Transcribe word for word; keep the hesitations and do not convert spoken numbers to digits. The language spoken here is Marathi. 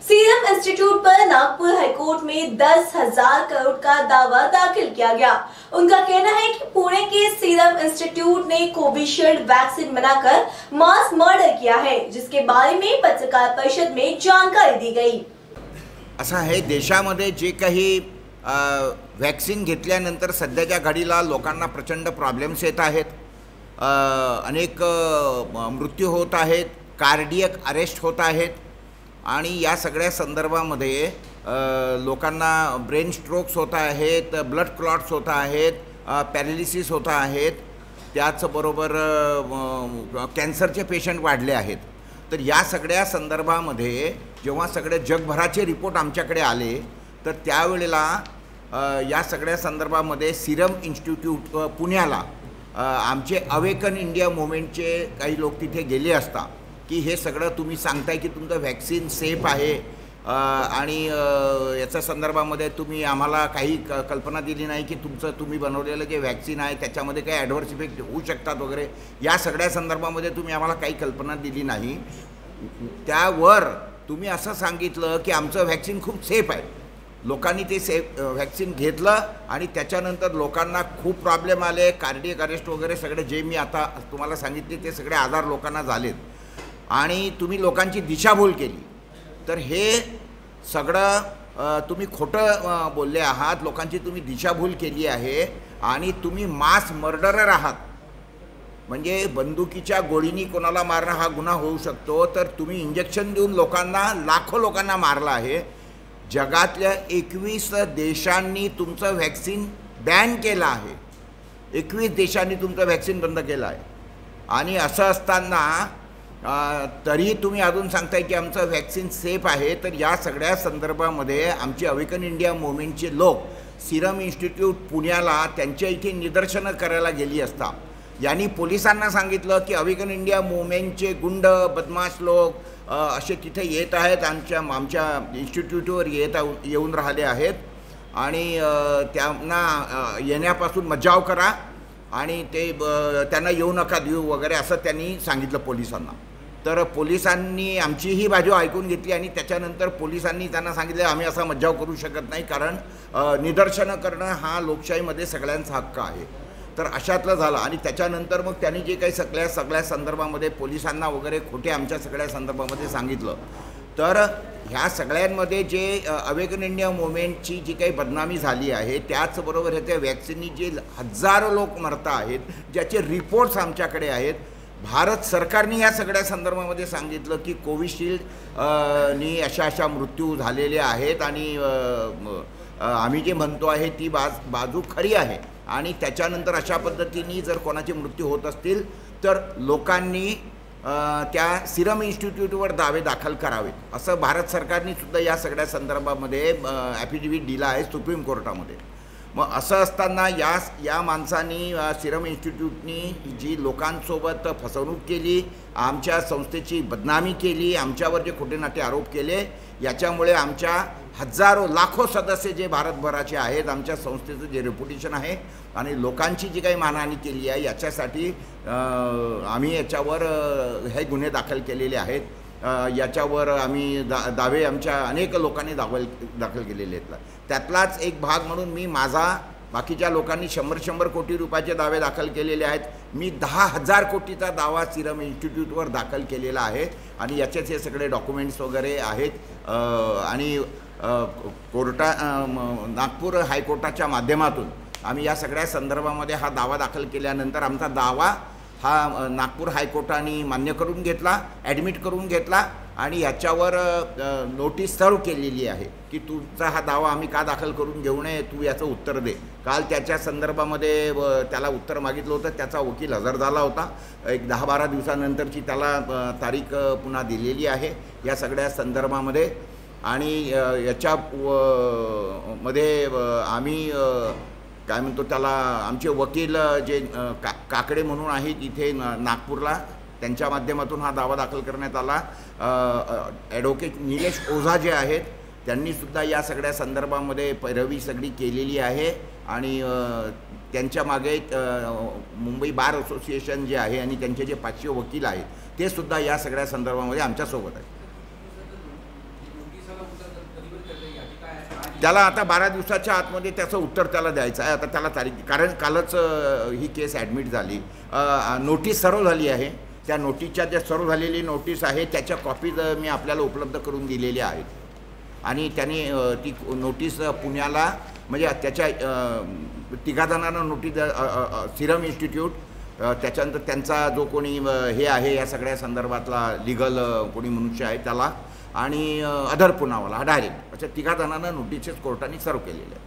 सीरम इंस्टीट्यूट पर नागपुर हाईकोर्ट में दस हजार करोड़ का दावा दाखिल किया गया। उनका कहना है कि पुणे के सीरम इंस्टीट्यूट ने कोविशील्ड वैक्सीन बनाकर मास मर्डर किया है, जिसके बारे में पत्रकार परिषद में जानकारी दी गई। असं आहे, देशामध्ये जे काही वॅक्सिन घेतल्यानंतर सध्याच्या घडीला लोकांना प्रचंड प्रॉब्लेम्स येत आहेत, अनेक मृत्यू होत आहेत, कार्डियक अरेस्ट होत आहेत आणि या सगळ्या संदर्भामध्ये लोकांना ब्रेन स्ट्रोक्स होत आहेत, ब्लड क्लॉट्स होत आहेत, पॅरालिसिस होत आहेत, त्याचबरोबर कॅन्सरचे पेशंट वाढले आहेत। तर या सगळ्या संदर्भामध्ये जेव्हा सगळे जगभराचे रिपोर्ट आमच्याकडे आले तर त्यावेळेला या सगळ्या संदर्भामध्ये सीरम इन्स्टिट्यूट पुण्याला आमचे अवेकन इंडिया मूवमेंटचे काही लोक तिथे गेले असता की हे सगळं तुम्ही सांगताय की तुमचं वॅक्सिन सेफ आहे आणि याच्या संदर्भामध्ये तुम्ही आम्हाला काही कल्पना दिली नाही की तुमचं तुम्ही बनवलेलं जे वॅक्सिन आहे त्याच्यामध्ये काही ॲडव्हर्स इफेक्ट होऊ शकतात वगैरे, या सगळ्या संदर्भामध्ये तुम्ही आम्हाला काही कल्पना दिली नाही। त्यावर तुम्ही असं सांगितलं की आमचं वॅक्सिन खूप सेफ आहे। लोकांनी ते सेफ वॅक्सिन घेतलं आणि त्याच्यानंतर लोकांना खूप प्रॉब्लेम आले, कार्डियक अरेस्ट वगैरे सगळे जे मी आता तुम्हाला सांगितले ते सगळे आजार लोकांना झालेत आणि तुम्ही लोकांची दिशाभूल केली। तर हे सगळं तुम्ही खोटं बोलले आहात, लोकांची तुम्ही दिशाभूल केली आहे आणि तुम्ही मास मर्डरर आहात। म्हणजे बंदुकीच्या गोळीनी कोणाला मारणं हा गुन्हा होऊ शकतो, तर तुम्ही इंजेक्शन देऊन लोकांना लाखो लोकांना मारलं आहे। जगातल्या एकवीस देशांनी तुमचं वॅक्सिन बॅन केलं आहे, एकवीस देशांनी तुमचं वॅक्सिन बंद केलं आहे आणि असं असताना तरी तुम्ही अजून सांगताय की आमचं वॅक्सिन सेफ आहे। तर या सगळ्या संदर्भामध्ये आमचे अवेकन इंडिया मूवमेंटचे लोक सीरम इन्स्टिट्यूट पुण्याला त्यांच्या इथे निदर्शनं करायला गेली असता यांनी पोलिसांना सांगितलं की अवेकन इंडिया मूवमेंटचे गुंड बदमाश लोक असे तिथे येत आहेत, आमच्या आमच्या इन्स्टिट्यूटवर येत येऊन राहिले आहेत आणि त्यांना येण्यापासून मज्जाव करा आणि ते त्यांना येऊ नका देऊ वगैरे असं त्यांनी सांगितलं पोलिसांना। तर पोलिसांनी आमचीही बाजू ऐकून घेतली आणि त्याच्यानंतर पोलिसांनी त्यांना सांगितले आम्ही असा मज्जाव करू शकत नाही, कारण निदर्शनं करणं हा लोकशाहीमध्ये सगळ्यांचा हक्क आहे। तर अशातलं झालं आणि त्याच्यानंतर मग त्यांनी जे काही सगळ्या सगळ्या संदर्भामध्ये पोलिसांना वगैरे खोटे आमच्या सगळ्या संदर्भामध्ये सांगितलं, तर ह्या सगळ्यांमध्ये जे अवेकन इंडिया मूवमेंटची जी काही बदनामी झाली आहे त्याचबरोबर ह्याच्या वॅक्सिननी जे हजारो लोक मरत आहेत, ज्याचे रिपोर्ट्स आमच्याकडे आहेत। भारत सरकारने या सगळ्या संदर्भामध्ये सांगितलं की कोविशिल्ड नी अशा अशा मृत्यू झालेले आहेत आणि आम्ही जे म्हणतो आहे ती बाज बाजू खरी आहे आणि त्याच्यानंतर अशा पद्धतीने जर कोणाचे मृत्यू होत असतील तर लोकांनी त्या सीरम इन्स्टिट्यूटवर दावे दाखल करावेत असं भारत सरकारने सुद्धा या सगळ्या संदर्भामध्ये ॲफिडेव्हिट दिला आहे सुप्रीम कोर्टामध्ये। मग असं असताना या या माणसांनी सीरम इन्स्टिट्यूटनी जी लोकांसोबत फसवणूक केली, आमच्या संस्थेची बदनामी केली, आमच्यावर जे खोटे नाटे आरोप केले, याच्यामुळे आमच्या हजारो लाखो सदस्य जे भारतभराचे आहेत, आमच्या संस्थेचं जे रेप्युटेशन आहे आणि लोकांची जी काही मानहानी केली आहे याच्यासाठी आम्ही याच्यावर हे गुन्हे दाखल केलेले आहेत। याच्यावर आम्ही दा दावे आमच्या अनेक लोकांनी दाखल दाखल केलेले आहेत। त्यातलाच एक भाग म्हणून मी माझा, बाकीच्या लोकांनी शंभर शंभर कोटी रुपयाचे दावे दाखल केलेले आहेत, मी दहा हजार कोटीचा दावा सीरम इन्स्टिट्यूटवर दाखल केलेला आहे आणि याचेच हे सगळे डॉक्युमेंट्स वगैरे आहेत आणि कोर्टा नागपूर हायकोर्टाच्या माध्यमातून आम्ही या सगळ्या संदर्भामध्ये हा दावा दाखल केल्यानंतर आमचा दावा हा नागपूर हायकोर्टाने मान्य करून घेतला, ॲडमिट करून घेतला आणि याच्यावर नोटीस सर्व केलेली आहे की तुमचा हा दावा आम्ही का दाखल करून घेऊ नये, तू याचं उत्तर दे। काल त्याच्या संदर्भामध्ये त्याला उत्तर मागितलं होतं, त्याचा वकील हजर झाला होता, एक दहा बारा दिवसानंतरची त्याला तारीख पुन्हा दिलेली आहे या सगळ्या संदर्भामध्ये आणि याच्या मध्ये आम्ही काय म्हणतो त्याला आमचे वकील जे का काकडे म्हणून आहेत इथे नागपूरला, त्यांच्या माध्यमातून हा दावा दाखल करण्यात आला। ॲडव्होकेट निलेश ओझा जे आहेत त्यांनीसुद्धा या सगळ्या संदर्भामध्ये पैरवी सगळी केलेली आहे आणि त्यांच्या मागे मुंबई बार असोसिएशन जे आहे आणि त्यांचे जे पाचशे वकील आहेत ते सुद्धा या सगळ्या संदर्भामध्ये आमच्यासोबत आहेत। त्याला आता बारा दिवसाच्या आतमध्ये त्याचं उत्तर त्याला द्यायचं आहे. आता त्याला तारीख, कारण कालच ही केस ॲडमिट झाली, नोटीस सर्व झाली आहे. त्या नोटीसच्या ज्या सर्व झालेली नोटीस आहे त्याच्या कॉपीज मी आपल्याला उपलब्ध करून दिलेल्या आहेत. आणि त्यांनी ती नोटीस पुण्याला, म्हणजे त्याच्या तिघाजणांना नोटीस, सिरम इन्स्टिट्यूट, त्याच्यानंतर त्यांचा जो कोणी हे आहे या सगळ्या संदर्भातला लिगल कोणी मनुष्य आहे त्याला, आणि अधर पुनावाला डायरेक्ट, अशा तिघा जणांना नोटिसेस कोर्टाने सर्व केलेल्या आहेत.